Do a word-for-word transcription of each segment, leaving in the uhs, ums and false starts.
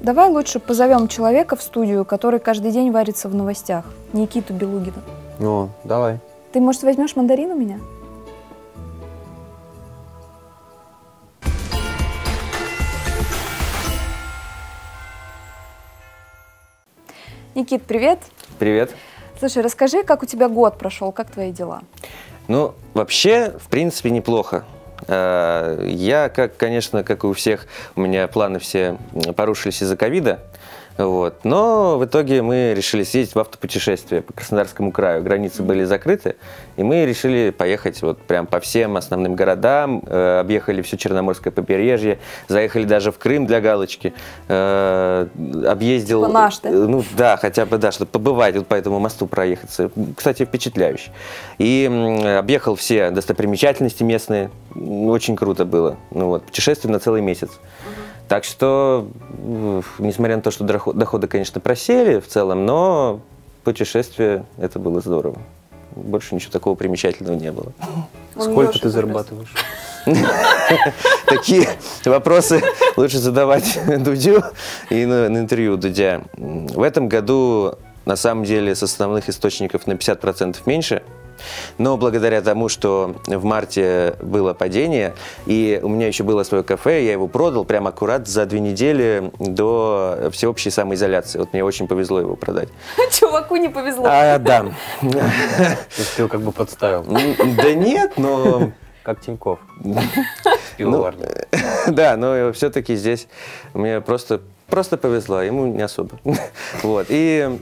Давай лучше позовем человека в студию, который каждый день варится в новостях. Никиту Белугина. Ну, давай. Ты, может, возьмешь мандарин у меня? Никит, привет. Привет. Слушай, расскажи, как у тебя год прошел, как твои дела? Ну, вообще, в принципе, неплохо. Я, как, конечно, как и у всех, у меня планы все порушились из-за ковида. Вот. Но в итоге мы решили съездить в автопутешествие по Краснодарскому краю. Границы были закрыты, и мы решили поехать вот прям по всем основным городам, э, объехали все Черноморское побережье, заехали даже в Крым для галочки, э, объездил... Типа наш, да? Ну да, хотя бы, да, чтобы побывать, вот по этому мосту проехаться. Кстати, впечатляюще. И э, объехал все достопримечательности местные, очень круто было. Ну вот, путешествие на целый месяц. Так что, несмотря на то, что доходы, конечно, просели в целом, но путешествие, это было здорово. Больше ничего такого примечательного не было. Сколько ты зарабатываешь? Такие вопросы лучше задавать Дудю и на интервью Дудя. В этом году, на самом деле, с основных источников на пятьдесят процентов меньше. Но благодаря тому, что в марте было падение, и у меня еще было свое кафе, я его продал прямо аккурат за две недели до всеобщей самоизоляции. Вот мне очень повезло его продать. Чуваку не повезло. А, да. Ты его как бы подставил. Да нет, но... Как Тиньков. Да, но все-таки здесь мне просто повезло, ему не особо. Вот, и...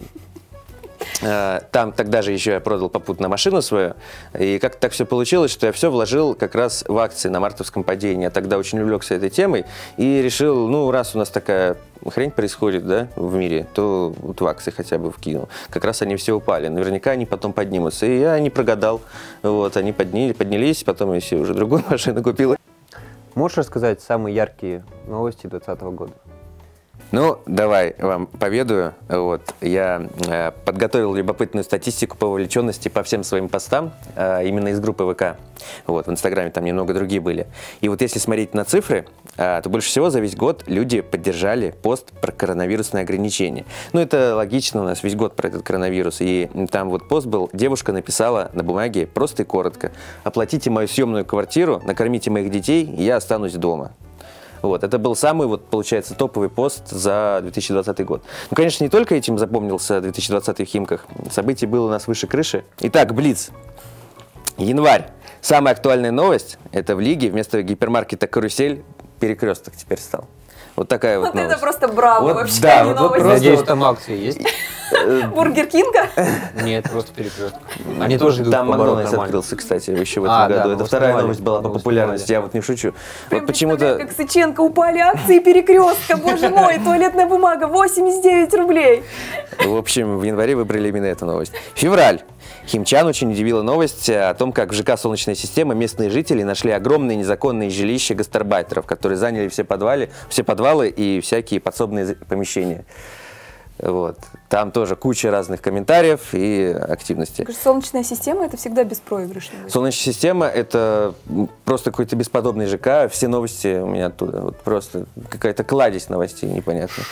Там тогда же еще я продал попутно машину свою, и как-то так все получилось, что я все вложил как раз в акции на мартовском падении. Я тогда очень увлекся этой темой и решил, ну, раз у нас такая хрень происходит, да, в мире, то вот в акции хотя бы вкинул. Как раз они все упали, наверняка они потом поднимутся. И я не прогадал, вот, они подняли, поднялись, потом я себе уже другую машину купил. Можешь рассказать самые яркие новости двадцатого года? Ну, давай вам поведаю. Вот, я э, подготовил любопытную статистику по вовлеченности по всем своим постам, э, именно из группы ВК. Вот, в Инстаграме там немного другие были. И вот если смотреть на цифры, э, то больше всего за весь год люди поддержали пост про коронавирусные ограничения. Ну, это логично, у нас весь год про этот коронавирус. И там вот пост был, девушка написала на бумаге просто и коротко: «Оплатите мою съемную квартиру, накормите моих детей, и я останусь дома». Вот, это был самый, вот, получается, топовый пост за две тысячи двадцатый год. Ну, конечно, не только этим запомнился две тысячи двадцатый в Химках. Событий было у нас выше крыши. Итак, Блиц. Январь. Самая актуальная новость – это в Лиге вместо гипермаркета «Карусель» перекресток теперь стал. Вот такая вот, вот новость. Это просто браво вот, вообще, да, а не вот, новость. вот просто, Надеюсь, вот, там акции есть? Бургер Кинга? Нет, просто перекресток. Они тоже идут там по обороту Макдональдс нормально. открылся, кстати, еще в этом А, году. да, Это вторая узнавали, новость была по популярности, я вот не шучу. Вот почему-то... Как Сыченко, упали акции перекрестка, боже мой, туалетная бумага, восемьдесят девять рублей. В общем, в январе выбрали именно эту новость. Февраль. Химчан очень удивила новость о том, как в ЖК «Солнечная система» местные жители нашли огромные незаконные жилища гастарбайтеров, которые заняли все подвалы, все подвалы и всякие подсобные помещения. Вот. Там тоже куча разных комментариев и активности. Солнечная система – это всегда беспроигрышно. Солнечная система – это просто какой-то бесподобный ЖК. Все новости у меня оттуда. Вот просто какая-то кладезь новостей непонятная.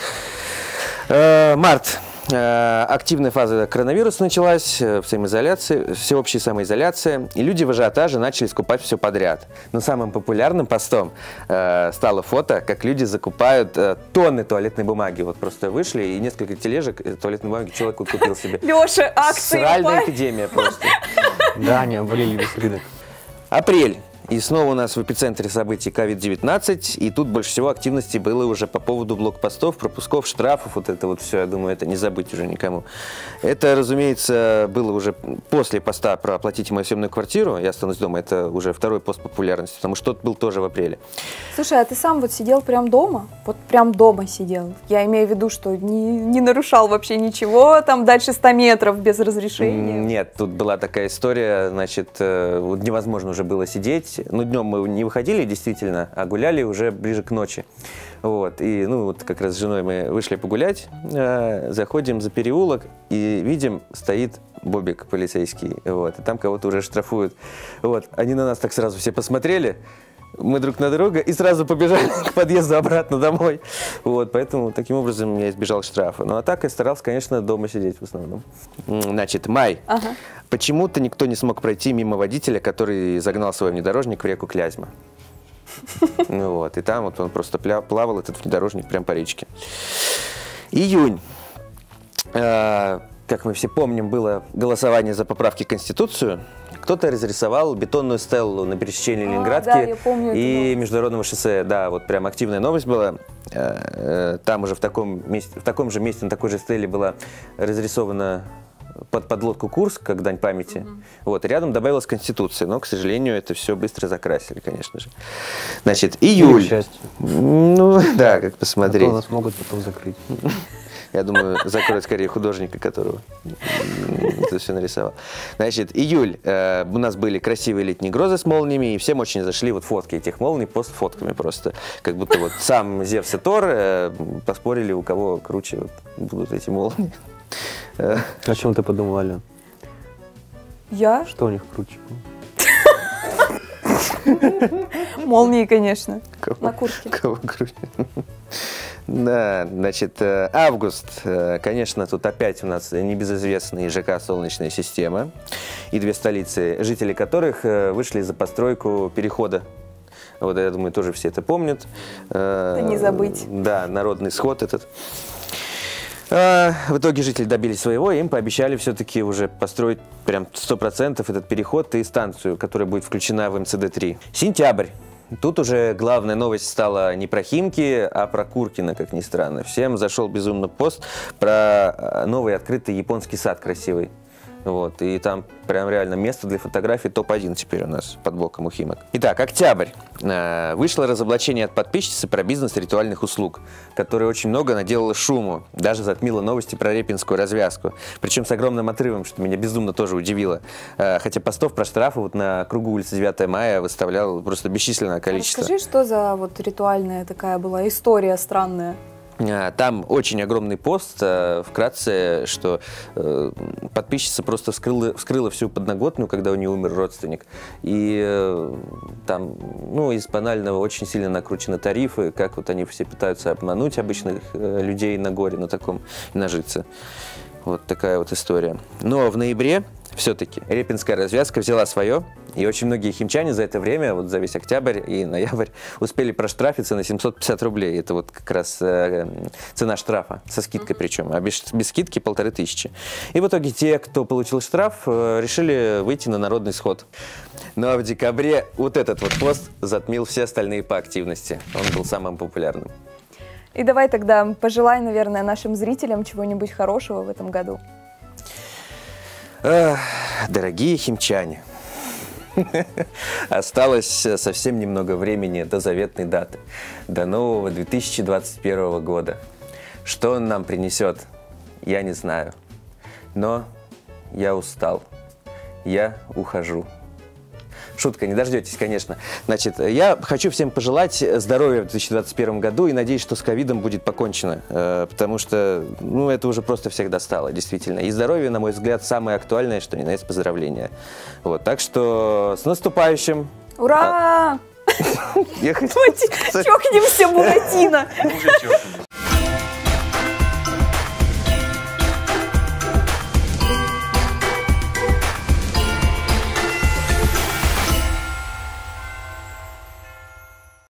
Март. Активная фаза коронавируса началась, в самоизоляции, всеобщая самоизоляция, и люди в ажиотаже начали скупать все подряд. Но самым популярным постом э, стало фото, как люди закупают э, тонны туалетной бумаги. Вот просто вышли, и несколько тележек туалетной бумаги человек купил себе. Леша, акции Сральная эпидемия просто. Да, они обвалили весь рынок. Апрель. И снова у нас в эпицентре событий ковид девятнадцать, и тут больше всего активности было уже по поводу блокпостов, пропусков, штрафов, вот это вот все, я думаю, это не забыть уже никому. Это, разумеется, было уже после поста про «Оплатите мою съемную квартиру, я останусь дома», это уже второй пост популярности, потому что тот был тоже в апреле. Слушай, а ты сам вот сидел прям дома? Вот прям дома сидел? Я имею в виду, что не, не нарушал вообще ничего, там дальше ста метров без разрешения? Нет, тут была такая история, значит, вот невозможно уже было сидеть. Ну, днем мы не выходили, действительно, а гуляли уже ближе к ночи. Вот, и, ну, вот как раз с женой мы вышли погулять, э, заходим за переулок и видим, стоит Бобик полицейский, вот, и там кого-то уже штрафуют. Вот, они на нас так сразу все посмотрели, мы друг на друга и сразу побежали к подъезду обратно домой. Вот, поэтому таким образом я избежал штрафа. Ну а так я старался, конечно, дома сидеть в основном. Значит, май. Ага. Почему-то никто не смог пройти мимо водителя, который загнал свой внедорожник в реку Клязьма. Ну вот, и там вот он просто плавал, этот внедорожник, прям по речке. Июнь. Как мы все помним, было голосование за поправки в Конституцию. Кто-то разрисовал бетонную стеллу на пересечении а, Ленинградки да, я помню и Международного шоссе. Да, вот прям активная новость была. Там уже в таком, месте, в таком же месте, на такой же стеле была разрисована под подлодку Курск, как дань памяти. Mm-hmm. Вот, и рядом добавилась Конституция, но, к сожалению, это все быстро закрасили, конечно же. Значит, июль. Ну, да, как посмотреть. А то нас могут потом закрыть. Я думаю, закроют скорее художника, которого это все нарисовал. Значит, июль. Э, у нас были красивые летние грозы с молниями, и всем очень зашли вот фотки этих молний, пост фотками просто. Как будто вот сам Зевс и Тор э, поспорили, у кого круче вот будут эти молнии. О чем ты подумала, Ален? Я? Что у них круче? Молнии, конечно. Кого? На куртке. Кого круче? Да, значит, август, конечно, тут опять у нас небезызвестный ЖК «Солнечная система» и две столицы, жители которых вышли за постройку перехода. Вот, я думаю, тоже все это помнят. Это не забыть. Да, народный сход этот. В итоге жители добились своего, и им пообещали все-таки уже построить прям сто процентов этот переход и станцию, которая будет включена в эм цэ дэ три. Сентябрь. Тут уже главная новость стала не про Химки, а про Куркино, как ни странно. Всем зашел безумно пост про новый открытый японский сад красивый. Вот, и там прям реально место для фотографий топ один теперь у нас под боком у Химок. Итак, октябрь. Вышло разоблачение от подписчицы про бизнес ритуальных услуг, которая очень много наделала шуму, даже затмила новости про репинскую развязку. Причем с огромным отрывом, что меня безумно тоже удивило. Хотя постов про штрафы вот на кругу улицы девятого мая выставлял просто бесчисленное количество. Расскажи, что за вот ритуальная такая была история странная? Там очень огромный пост, вкратце, что подписчица просто вскрыла, вскрыла всю подноготную, когда у нее умер родственник. И там, ну, из банального очень сильно накручены тарифы, как вот они все пытаются обмануть обычных людей на горе, на таком, нажиться. Вот такая вот история. Но в ноябре все-таки репинская развязка взяла свое, и очень многие химчане за это время, вот за весь октябрь и ноябрь, успели проштрафиться на семьсот пятьдесят рублей. Это вот как раз э, цена штрафа, со скидкой причем, а без, без скидки полторы тысячи. И в итоге те, кто получил штраф, э, решили выйти на народный сход. Ну а в декабре вот этот вот пост затмил все остальные по активности. Он был самым популярным. И давай тогда пожелай, наверное, нашим зрителям чего-нибудь хорошего в этом году. Эх, дорогие химчане, осталось совсем немного времени до заветной даты, до нового две тысячи двадцать первого года. Что он нам принесет, я не знаю, но я устал, я ухожу. Шутка, не дождетесь, конечно. Значит, я хочу всем пожелать здоровья в две тысячи двадцать первом году и надеюсь, что с ковидом будет покончено, э, потому что, ну, это уже просто всех достало, действительно. И здоровье, на мой взгляд, самое актуальное, что ни на есть поздравления. Вот, так что с наступающим! Ура! Я Чокнемся, Буратино!